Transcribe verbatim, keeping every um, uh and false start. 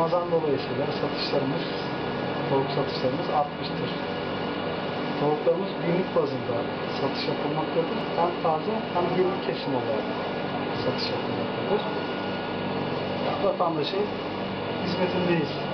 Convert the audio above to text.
Ramazan dolayısıyla satışlarımız, tavuk satışlarımız artmıştır. Tavuklarımız günlük bazında satış yapılmaktadır. Hem taze hem günlük kesim olarak satış yapılmaktadır. Vatandaşın hizmetindeyiz.